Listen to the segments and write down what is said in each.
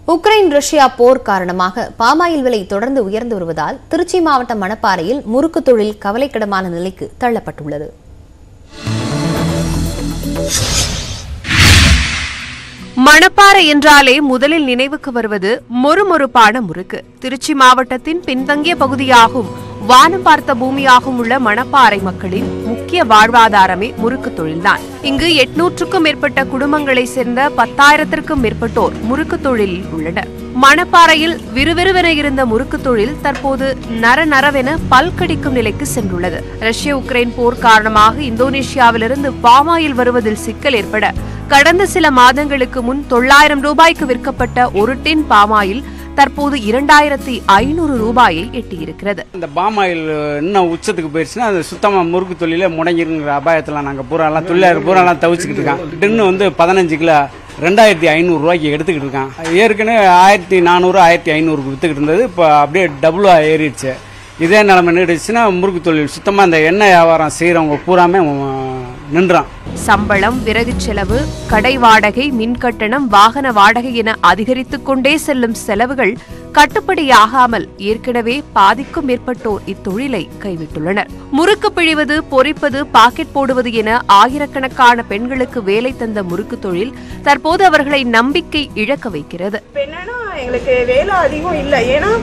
Ukraine Russia போர் காரணமாக palm oil விலை தொடர்ந்து உயர்ந்து வருவதால் திருச்சி மாவட்டம் மணப்பாறையில் முறுக்கு தொழில் கவலைக்கிடமான நிலைக்கு தள்ளப்பட்டுள்ளது. மணப்பாறை என்றாலே முதலில் நினைவுக்கு வருவது மொறுமொறுப்பான முறுக்கு. திருச்சி மாவட்டத்தின் பின்தங்கிய பகுதியாகும் வானம் பார்த்த பூமியாகவும் உள்ள மணப்பாறை மக்களின் முக்கிய வாழ்வாதாரமே முறுக்கு தொழில்தான். இங்கு 800க்கும் மேற்பட்ட குடும்பங்களை சேர்ந்த 10,000க்கும் மேற்பட்டோர் முறுக்கு தொழிலில் உள்ளனர். மணப்பாறையில் விறுவிறுவென இருந்த முறுக்கு தொழில் தற்போது நரநரவென பல்கடிக்கும் நிலைக்கு சென்றுள்ளது. ரஷ்ய உக்ரைன் போர் காரணமாக இந்தோனேஷியாவிலிருந்து பாமாயில் வருவதில் சிக்கல் ஏற்பட கடந்த சில மாதங்களுக்கு முன் 900 ரூபாய்க்கு விற்கப்பட்ட ஒரு டின் பாமாயில் தற்போது 2,500 ரூபாயை எட்டியிருக்கிறது. இந்த பாமாயில் இன்னும் உச்சத்துக்கு போயிடுச்சுன்னா அது சுத்தமா முறுக்கு தொழில முடங்கிருங்கிற அபாயத்துல நாங்க பூராலாம் தொழிலாளர் பூராலாம் தவிச்சுக்கிட்டு இருக்கோம். டின்னு வந்து 15 கிலோ 2,500 ரூபாய்க்கு எடுத்துக்கிட்டு இருக்கான். ஏற்கனவே 1,400 1,500 வித்துக்கிட்டு இருந்தது. இப்போ அப்படியே டபுளா ஏறிடுச்சு. இதே நிலைமை நீடிச்சுன்னா முறுக்கு தொழில் சுத்தமா இந்த எண்ணெய் வியாபாரம் செய்யறவங்க பூராமே நின்றான். சம்பளம், விறகு செலவு, கடை வாடகை, மின்கட்டணம், வாகன வாடகை என அதிகரித்துக் கொண்டே செல்லும் செலவுகள் கட்டுப்படியாகாமல் ஏற்கனவே பாதிக்கும் மேற்பட்டோர் இத்தொழிலை கைவிட்டுள்ளனர். முறுக்கு பிழிவது, பொரிப்பது, பாக்கெட் போடுவது என ஆயிரக்கணக்கான பெண்களுக்கு வேலை தந்த முறுக்கு தொழில் தற்போது அவர்களை நம்பிக்கை இழக்க வைக்கிறது. எங்களுக்கு வேலை அதிகம் இல்லை. ஏன்னா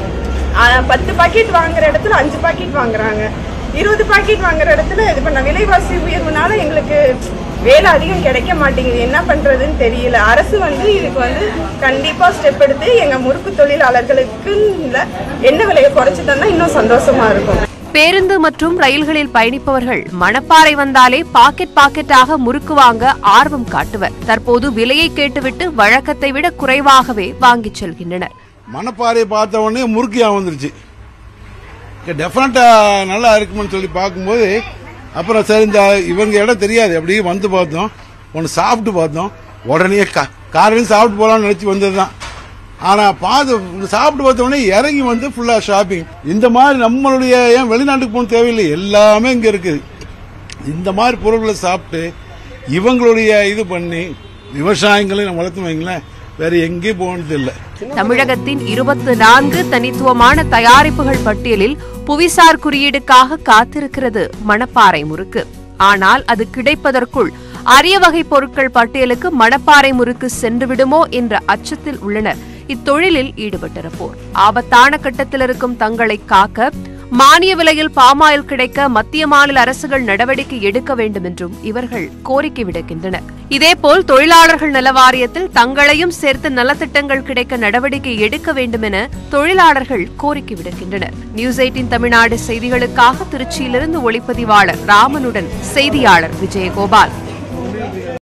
10 பாக்கெட் வாங்குற இடத்துல 5 பாக்கெட் வாங்குறாங்க. 20 பாக்கெட் வாங்குற இடத்துல இது பண்ண விலைவாசி உயர்வுனால எங்களுக்கு வேலை அதிகம் கிடைக்க மாட்டேங்குது. என்ன பண்றதுன்னு தெரியல. அரசு இதுக்கு கண்டிப்பா ஸ்டெப் எடுத்து எங்க முறுக்கு தொழிலாளர்களுக்கு என்ன விலையை குறைச்சு தந்தா இன்னும் சந்தோஷமா இருக்கும். பேருந்து மற்றும் ரயில்களில் பயணிப்பவர்கள் மணப்பாறை வந்தாலே பாக்கெட்டாக முறுக்கு வாங்க ஆர்வம் காட்டுவர். தற்போது விலையை கேட்டுவிட்டு வழக்கத்தை விட குறைவாகவே வாங்கிச் செல்கின்றனர். மணப்பாறை பார்த்த உடனே முறுக்கியா வந்துருச்சு. டெஃபினட்டா நல்லா இருக்குமென்னு சொல்லி பார்க்கும்போது அப்புறம் சரி இந்த இவங்க இடம் தெரியாது, அப்படியே வந்து பார்த்தோம், ஒன்று சாப்பிட்டு பார்த்தோம். உடனே காலையில் சாப்பிட்டு போகலாம்னு நினச்சி வந்தது தான். ஆனால் சாப்பிட்டு பார்த்த உடனே இறங்கி ஃபுல்லாக ஷாப்பிங். இந்த மாதிரி நம்மளுடைய ஏன் வெளிநாட்டுக்கு போகணும் தேவையில்லை, எல்லாமே இங்கே இருக்குது. இந்த மாதிரி பொருட்களை சாப்பிட்டு இவங்களுடைய இது பண்ணி விவசாயங்களை நம்ம வளர்த்து வைங்களேன், வேற எங்கேயும் போனது இல்லை. தமிழகத்தின் 24 தனித்துவமான தயாரிப்புகள் பட்டியலில் புவிசார் குறியீடுக்காக காத்திருக்கிறது மணப்பாறை முறுக்கு. ஆனால் அது கிடைப்பதற்குள் அரிய வகை பொருட்கள் பட்டியலுக்கு மணப்பாறை முறுக்கு சென்றுவிடுமோ என்ற அச்சத்தில் உள்ளனர் இத்தொழிலில் ஈடுபட்டிருப்போர். ஆபத்தான கட்டத்தில் இருக்கும் தங்களை காக்க மானிய விலையில் பாமாயில் கிடைக்க மத்திய மாநில அரசுகள் நடவடிக்கை எடுக்க வேண்டும் என்றும் இவர்கள் கோரிக்கை விடுக்கின்றனர். இதேபோல் தொழிலாளர்கள் நல வாரியத்தில் தங்களையும் சேர்த்து நலத்திட்டங்கள் கிடைக்க நடவடிக்கை எடுக்க வேண்டும் என தொழிலாளர்கள் கோரிக்கை விடுக்கின்றனர். நியூஸ் 18 தமிழ்நாடு செய்திகளுக்காக திருச்சியிலிருந்து ஒளிப்பதிவாளர் ராமனுடன் செய்தியாளர் விஜயகோபால்.